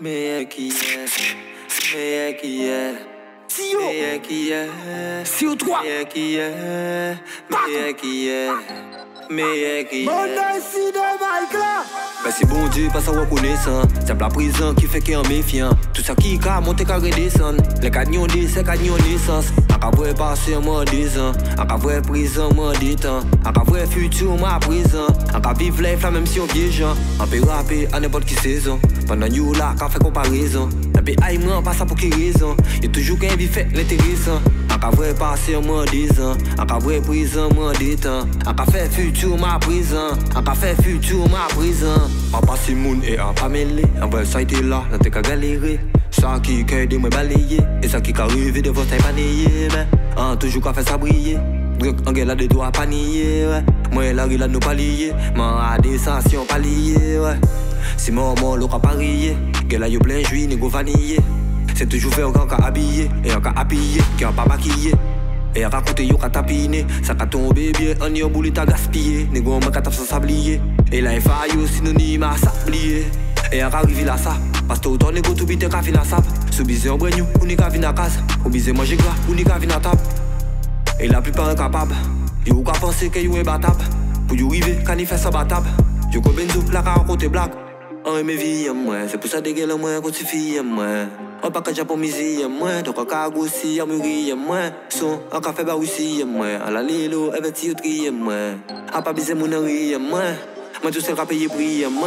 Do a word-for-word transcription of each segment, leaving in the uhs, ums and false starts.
meilleur qui est, meilleur qui est, meilleur qui est, Sio trois, meilleur qui est, meilleur qui est, meilleur qui est. mon ici de Mike là. Merci bon Dieu, pas sa reconnaissance. C'est la prison qui fait qu'il est méfiant. Tout ça qui a monté, qui a redescendre. Les canyons de c'est canyons naissance. A qu'à voir passer moi deux ans. A qu'à voir prison moi deux temps. A qu'à voir futur moi présent. A qu'à vivre life là même si on vieille gens. On peut rapper à n'importe qui saison. Pendant you là, qu'a fait comparaison. Et puis aïe moi, pas ça pour qui raison. Y'a toujours qu'un vie fait l'intéressant. A qu'à voir passer moi deux ans. A qu'à voir prison moi deux temps. A qu'à faire futur moi présent. A qu'à faire futur moi présent. A passer moun et a pas mêlé. En vrai ça été là, n'a t'es qu'à galérer. Ça qui a aidé moi balayer. Et ça qui a rêvé de votre taille panier. Mais en toujours qu'à faire ça briller. Druk en gueule des doigts panier. Ouais. Moi la rue là nous pas liés. Man a des sensations pas liées. Ouais. Si mon mon l'eau pas parier. Gueule yo plein juillet, négo vanillé. C'est toujours fait encore qu'à habiller. Et encore habillé, qui a pas maquillé. Et à raconter yo qu'à tapiner. Ça qu'a tombé bien, on y a boulé ta gaspillé. Négo m'a qu'à tape sans sablier. Et là il faut yo synonyme à sablier. Et à arriver là ça. Parce que autant négo tout bite qu'à fin à sap. Sous bise en brenu, ou n'y qu'à vin à casa. Ou bise manger gras, ou n'y qu'à vin à table. Et la plupart incapables. Yo qu'à penser que yo est battable. Pour yo river, qu'à n'y faire ça battable. Yo qu'au benzo, la qu'à raconter blague. On aime vie à moi, c'est pour ça des gueules à moi quand tu fais à moi. On pas qu'à japonaiser à moi, donc on qu'à gosser à mûrir à moi. Son, on qu'à faire baroussi à moi. À la lilo, elle va tirer tri à moi. A pas baiser mon riz à moi. Moi tout seul qu'à payer prix à moi.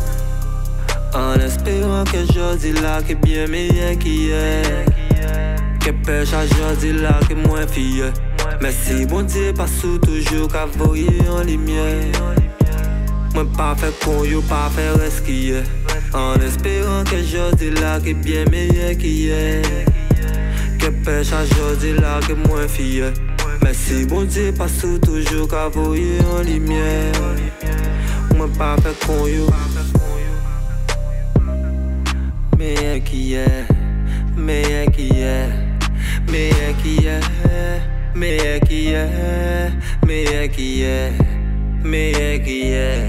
En espérant que je dis là que bien meilleur qui est. Que pêche à je dis là que moins fille. Mais si bon Dieu pas sous toujours qu'à voyer en lumière. Moi pas fait con, yo pas fait resquier. En espérant que je dis là que bien meilleur qui est. Que pêche à je dis là que moins fille. Mais si bon Dieu pas sous toujours qu'à voyer en lumière. Moi pas fait con, yo meilleur qui est, meilleur qui est, meilleur qui est, meilleur qui est, meilleur qui est, meilleur qui est,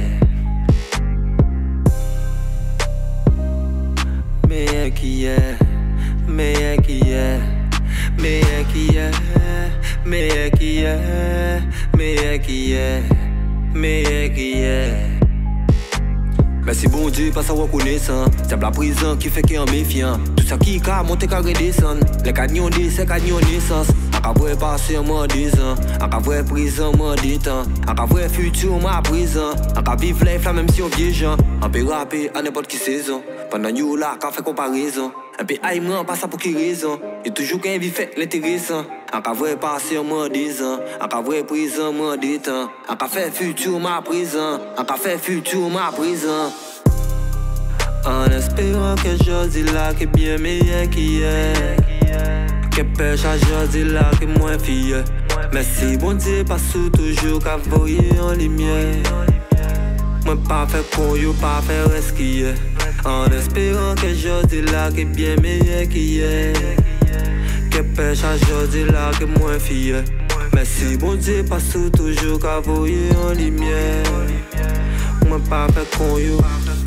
meilleur qui est, meilleur qui est, meilleur qui est, meilleur qui est, meilleur qui est, meilleur qui est. Merci bon Dieu, pas sa reconnaissance. C'est la prison qui fait qu'il est méfiant. Tout ça qui a monté, qui a redescendre. Les canyons de c'est canyons naissance. A qu'à voir passer moi deux ans. A qu'à voir prison moi deux temps. A qu'à voir futur moi présent. A qu'à vivre life là même si on vieille gens. On peut rapper à n'importe qui saison. Pendant you là, qu'a fait comparaison. Un peu aïe moi, pas ça pour qui raison. Y'a toujours qu'un vie fait l'intéressant. A qu'à voir passer moi deux ans. A qu'à voir prison moi deux temps. A qu'à faire futur moi présent. A qu'à faire futur moi présent. En espérant que je dis là que bien meilleur qui est. Que pêche à je dis là que moins fille. Mais si bon Dieu pas sous toujours qu'à voyer en lumière. Moi pas fait con, yo pas fait resquier. En espérant que je dis là que bien meilleur qui est. Que pêche à je dis là que moins fille. Mais si bon Dieu pas sous toujours qu'à voyer en lumière. Moi pas fait con, yo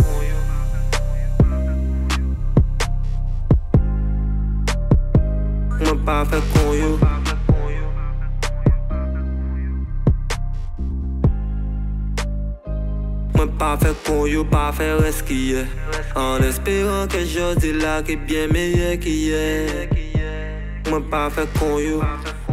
Moi pas fait con, yo Moi pas fait con, yo pas fait resquier. En espérant que je dis là que bien meilleur qui est. Moi pas fait con, yo